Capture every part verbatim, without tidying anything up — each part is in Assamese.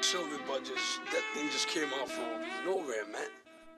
children, but just that thing just came out from nowhere, man.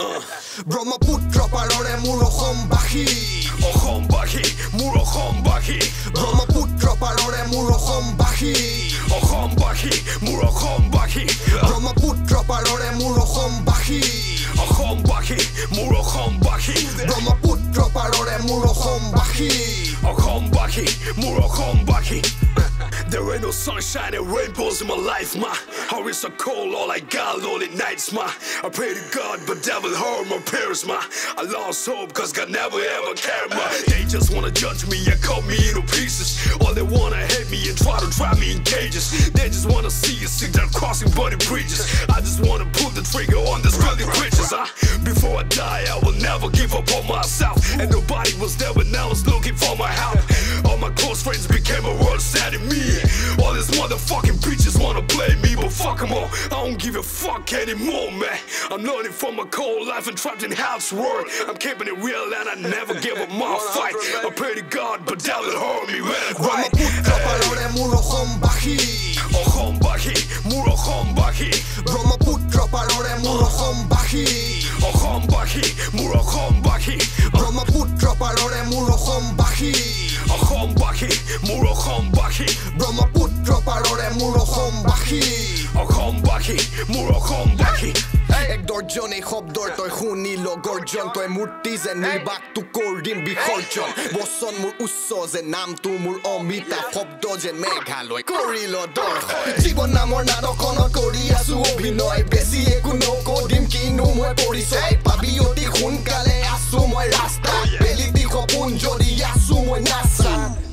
Brahmaputra পাৰৰে মোৰ অসমবাসী অসমবাসী মোৰ অসমবাসী ব্ৰহ্মপুত্ৰ পাৰৰে মোৰ অসমবাসী অসমবাসী মোৰ অসমবাসী ব্ৰহ্মপুত্ৰ পাৰৰে মোৰ অসমবাসী অসমবাসী মোৰ অসমবাসী ব্ৰহ্মপুত্ৰ পাৰৰে মোৰ অসমবাসী অসমবাসী মোৰ অসমবাসী There ain't no sunshine and rainbows in my life, ma. How it's so cold, all I got lonely nights, ma. I pray to God, but devil hurt my parents, ma. I lost hope, cause God never ever cared, ma. They just wanna judge me and cut me into pieces. All they wanna hate me and try to trap me in cages. They just wanna see us sit down crossing bloody bridges. I just wanna pull the trigger on these filthy creatures, huh? Before I die, I will never give up on myself. And nobody was there when I was looking for my help. All my close friends became a world sad in me. All these motherfucking bitches wanna play me, but fuck them all. I don't give a fuck anymore, man. I'm learning from my cold life and trapped in hell's world. I'm keeping it real and I never give up my fight. I pray to God, but devil hurt me when I cry. Brahmaputra পাৰৰে মোৰ অসমবাসী অসমবাসী মোৰ অসমবাসী ব্ৰহ্মপুত্ৰ পাৰৰে মোৰ অসমবাসী অসমবাসী মোৰ অসমবাসী ব্ৰহ্মপুত্ৰ পাৰৰে মোৰ অসমবাসী অসমবাসী মোৰ অসমবাসী ব্ৰহ্মপুত্ৰ পাৰৰে মোৰ অসমবাসী অসমবাসী মোৰ অসমবাসী এক দৰ্জনে শব্দৰ তই শুনিল গৰ্জন তই মূৰ্তি যে নিৰ্বাকটো কৰিম বিসৰ্জন বচন মোৰ উচ্চ যে নামটো মোৰ অমিতা শব্দ যে মেঘালয় কৰিল দৰ্শন জীৱন নামৰ নাটকখনত কৰি আছো অভিনয় বেছি একো নকৰিম কিনো মই পৰিচয় পাবি অতি সোনকালে আছো মই ৰাস্তা বেলিটি সপোন যদি আছো মই নাচা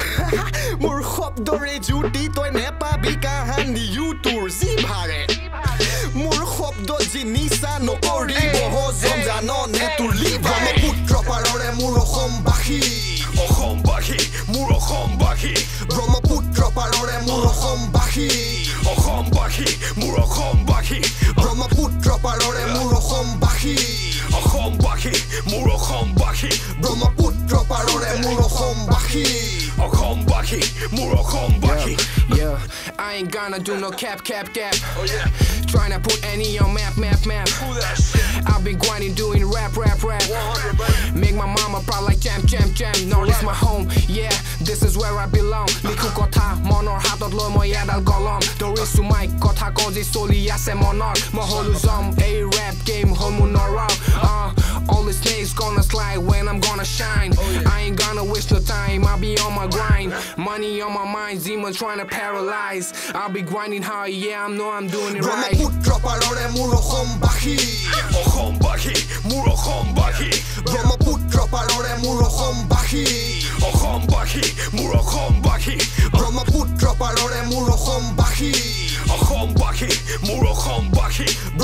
মোৰ শব্দৰে জুতি তই নেপাবি কাহানি ইউটোৰ জিভাৰে মোৰ শব্দ যি নিচা নকৰিব হজম জাননে তোৰ লিভাৰ ব্ৰহ্মপুত্ৰ পাৰৰে মোৰ অসমবাসী অসমবাসী মোৰ অসমবাসী ব্ৰহ্মপুত্ৰ পাৰৰে মোৰ অসমবাসী অসমবাসী মোৰ অসমবাসী ব্ৰহ্মপুত্ৰ পাৰৰে মোৰ অসমবাসী অসমবাসী মোৰ অসমবাসী ব্ৰহ্মপুত্ৰ পাৰৰে মোৰ অসমবাসী অসমবাসী মোৰ অসমবাসী Yeah, I ain't gonna do no cap, cap, cap. Oh yeah. Trying to put any on map, map, map. Who that shit? I've been grinding, doing rap, rap, rap. Make my mama proud like jam, jam, jam. No, this my home. Yeah, this is where I belong. Liku kotha, monor hatot lo moi adal golom. Dorisu mic kotha kozi soli ase monor. Moholu zom, a rap game homu nora. Uh, all the snakes gonna slide when I'm gonna shine. I ain't gonna waste no time. I'll be on my grind. Money on my mind, demons trying to paralyze. I'll be grinding hard, yeah, I know I'm doing it right. Brahmaputra পাৰৰে মোৰ অসমবাসী অসমবাসী মোৰ অসমবাসী ব্ৰহ্মপুত্ৰ পাৰৰে মোৰ অসমবাসী অসমবাসী মোৰ অসমবাসী ব্ৰহ্মপুত্ৰ পাৰৰে মোৰ অসমবাসী অসমবাসী মোৰ অসমবাসী